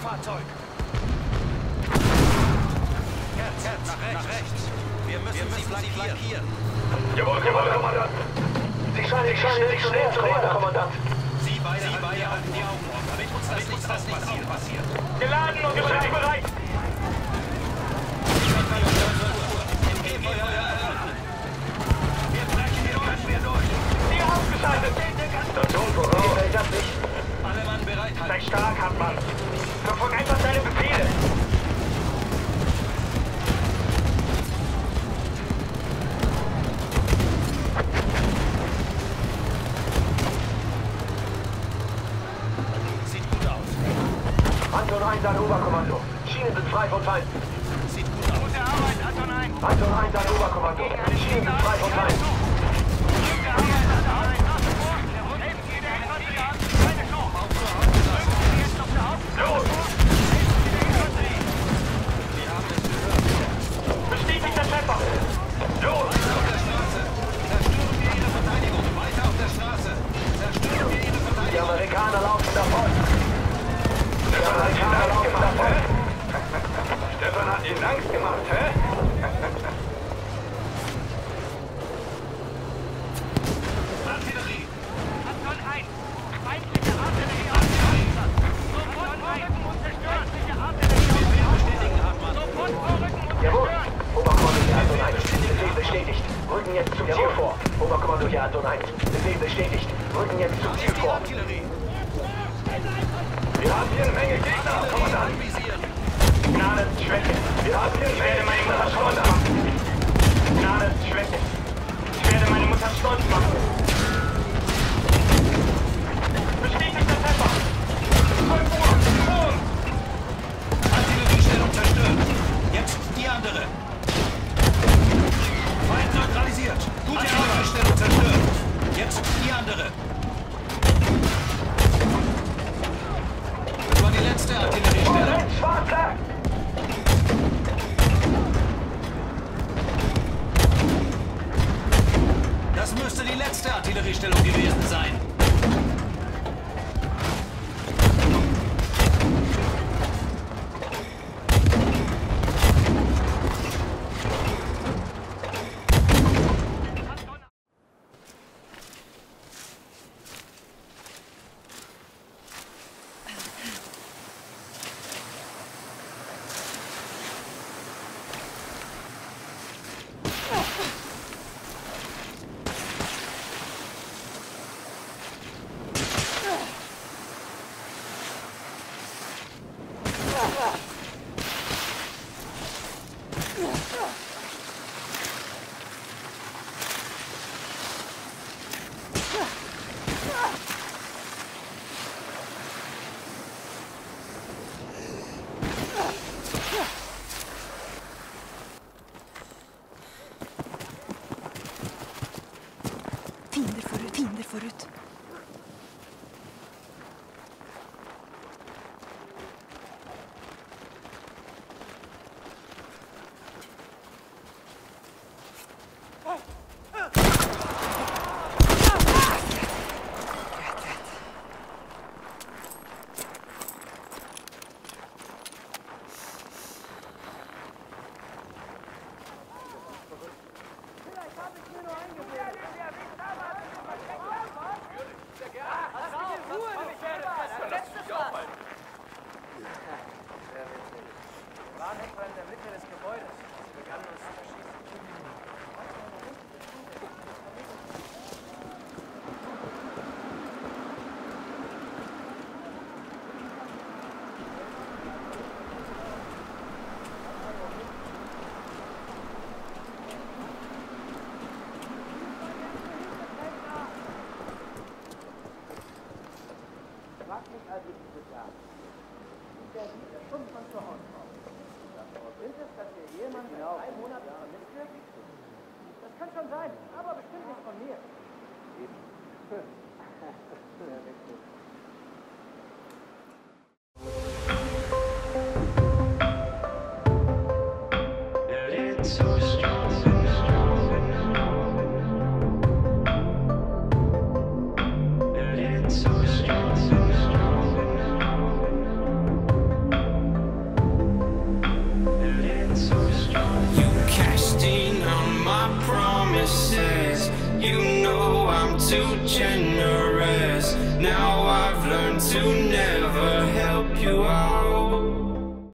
Fahrzeug. Herz, nach rechts. Wir müssen sie flankieren. Jawohl, Kommandant. Sie scheinen nicht zu näher, Kommandant. Sie beide halten die Augen offen, damit uns das nicht passiert. Geladen und bereit. Wir brechen durch. Sie ausgeschaltet. Station voraus. Alle Mann bereit halten. Sei stark, Hartmann. Verfolg einfach deine Befehle. Sieht gut aus. Anton 1 an Oberkommando. Schienen sind frei von Feinden. Sieht gut aus. Gute Arbeit, Anton 1. Anton 1 an Oberkommando. Schienen sind frei von Feinden. Gute Arbeit, Anton 1. Nach vor. Helfen Sie der Infanterie an. Keine Chance. Drücken Sie jetzt auf der Hauptstraße vor. Helfen Sie der Infanterie. Wir haben es gehört. Bestätigt der Treffer. Los! Auf der Straße. Zerstören wir ihre Verteidigung. Weiter auf der Straße. Zerstören wir ihre Die Verteidigung. Amerikaner laufen davon. Stefan hat Ihnen Angst gemacht, hä? Artillerie. Anton 1. Feindliche Artillerie auf dem Hauptplatz. Sofort vorrücken und zerstören. Feindliche Artillerie auf dem Bestätigen, Hartmann. Sofort vorrücken und Jawohl. zerstören. Oberkommando hier Anton 1. Befehl bestätigt. Rücken jetzt zum Ziel vor. Oberkommando hier Anton 1. Befehl bestätigt. Rücken jetzt zum Ziel Die vor. Artillerie. Wir haben hier eine Menge Gegner, Kommandant. Anvisieren. Gnade ist Schwäche. Wir haben hier eine Menge Gegner, Kommandant. Gnade ist Schwäche. Ich werde meine Mutter stolz machen. Bestätigter Treffer. 12 Uhr. Ton. Artilleriestellung zerstört. Jetzt die andere. Feind neutralisiert. Gute Artilleriestellung zerstört. Jetzt die andere. Das war die letzte Artilleriestellung. Schwarzer. Das müsste die letzte Artilleriestellung gewesen sein. Fiender forut. Wir waren etwa in der Mitte des Gebäudes. Sie begannen uns zu erschießen. Was mich also diese Sache? Ist der Liebe schon von zu Hause aus? Sind es, dass ihr Ehemann seit 3 Monaten vermisst wird? Das kann schon sein, aber bestimmt nicht von mir. Eben. Sehr wichtig. promises. You know I'm too generous. Now I've learned to never help you out.